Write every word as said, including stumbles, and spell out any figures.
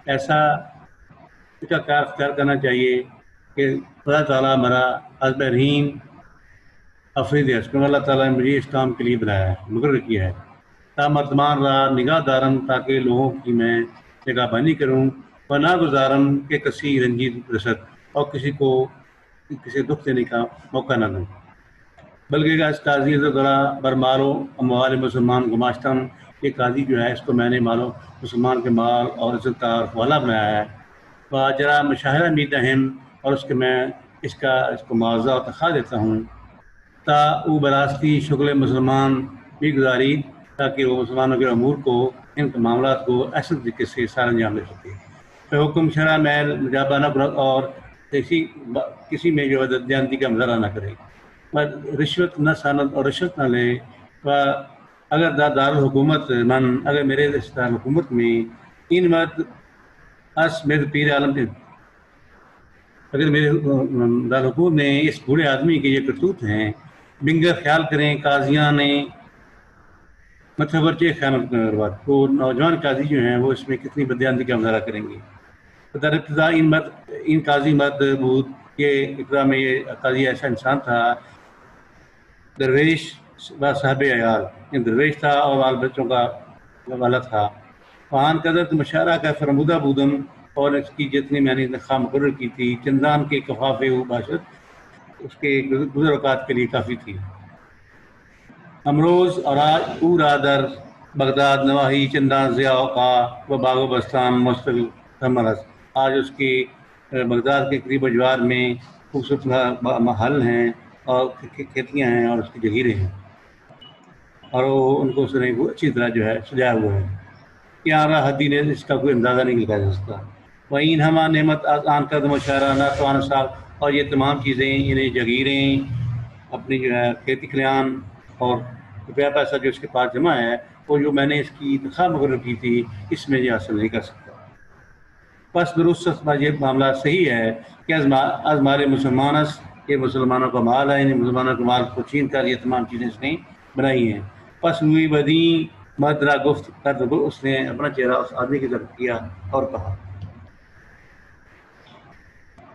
ایسا کا کار اختیار کرنا چاہیے کہ اللہ تعالیٰ ہمارا حسب رحیم افرید ہے، اس کو اللہ تعالیٰ نے مجھے اس کام کے لیے بنایا ہے، مقرر کیا ہے۔ تا مردمان رہا نگاہ دارم، تاکہ لوگوں کی میں نگاہ بانی کروں، و نہ گزارم کہ کسی رنجید رسد، اور کسی کو کسی دکھ دینے کا موقع نہ دوں، بلکہ اس قاضی ذرا بر مالو اموال مسلمان گماشتم، یہ قاضی جو ہے اس کو میں نے مالو مسلمان کے مال اور عزت کا والا بنایا ہے، و جرا مشاہرہ میدہم، اور اس کے میں اس کا اس کو معاوضہ اور تنخواہ دیتا ہوں، تا او براستی شغل مسلمان بھی گزاری، تاکہ وہ مسلمانوں کے امور کو، ان کے معاملات کو احسن طریقے سے سارا انجام دے سکے۔ تو حکم شرع میل مجابہ نہ کرو، اور کسی کسی میں جو ہے دیانتی کا مظاہرہ نہ کرے، رشوت نہ ساند اور رشوت نہ لے، و اگر دارالحکومت من، اگر میرے دارالحکومت میں ان مرد اس میرے پیر عالم کے، اگر میرے دارالحکومت میں اس بوڑھے آدمی کے یہ کرتوت ہیں، بنگر خیال کریں قاضیاں نے متورچے خیانت کروا، تو نوجوان قاضی جو ہیں وہ اس میں کتنی بدیانتی کا مظاہرہ کریں گے۔ در ابتدا ان مرد ان قاضی مرد بود، یہ ابتدا میں یہ قاضی ایسا انسان تھا، درویش و صاحب عیال، یہ درویش تھا اور بال بچوں کا والا تھا، وہاں قدرت مشاعرہ کا فرمودہ بودم، اور اس کی جتنی میں نے تنخواہ مقرر کی تھی، چندان کے کفاف و باشد، اس کے گزر اوقات کے لیے کافی تھی۔ امروز اور آج او را در بغداد نواحی چندان ضیاء کا و باغ و بستان مستقل تمرس، آج اس کے بغداد کے قریب و جوار میں خوبصورت محل ہیں اور کھیتیاں ہیں اور اس کی جگیریں ہیں، اور وہ ان کو اس نے اچھی طرح جو ہے سجایا ہوا ہے کہ آرا حدی نے اس کا کوئی اندازہ نہیں لگایا جا سکتا۔ وہیں ہما نعمت آن قدم و شاعرہ نہ توان صاحب، اور یہ تمام چیزیں انہیں جگیریں، اپنی جو ہے کھیتی کھلیان اور روپیہ پیسہ جو اس کے پاس جمع ہے، وہ جو میں نے اس کی تنخواہ مقرر کی تھی، اس میں یہ حاصل نہیں کر سکتا۔ بس درست یہ معاملہ صحیح ہے کہ از مال مسلمان، یہ مسلمانوں کا مال ہے، انہیں مسلمانوں کے مال کو چھین کر یہ تمام چیزیں اس نے بنائی ہیں۔ پس ہوئی بدی مدرا گفت کر، اس نے اپنا چہرہ اس آدمی کی طرف کیا اور کہا